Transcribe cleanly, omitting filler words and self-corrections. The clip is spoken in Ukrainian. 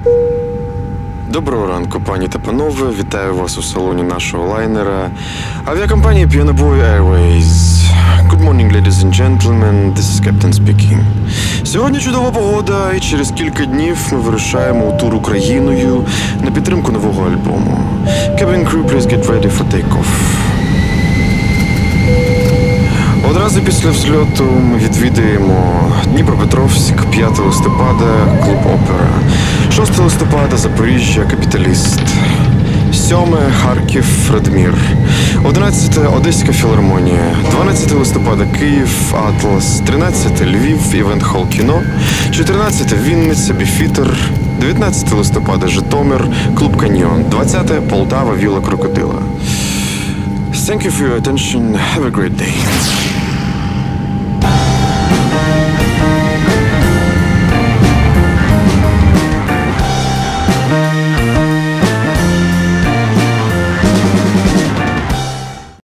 Доброго ранку, пані та панове. Вітаю вас у салоні нашого лайнера авіакомпанії Pianoboy Airways. Good morning, ladies and gentlemen. This is Captain speaking. Сьогодні чудова погода, і через кілька днів ми вирушаємо у тур Україною на підтримку нового альбому. Cabin crew, please get ready for takeoff. Одразу після взльоту ми відвідаємо Дніпропетровськ, 5 листопада – клуб «Опера», 6 листопада – Запоріжжя, «Капіталіст», 7 – Харків, «Радмір», 11 – Одеська філармонія, 12 листопада – Київ, «Атлас», 13 – Львів, івент-хол «Кіно», 14 – Вінниця, «Біфітер», 19 листопада – Житомир, клуб «Каньйон», 20 – Полтава, «Вілла Крокодила». Thank you for your attention. Have a great day.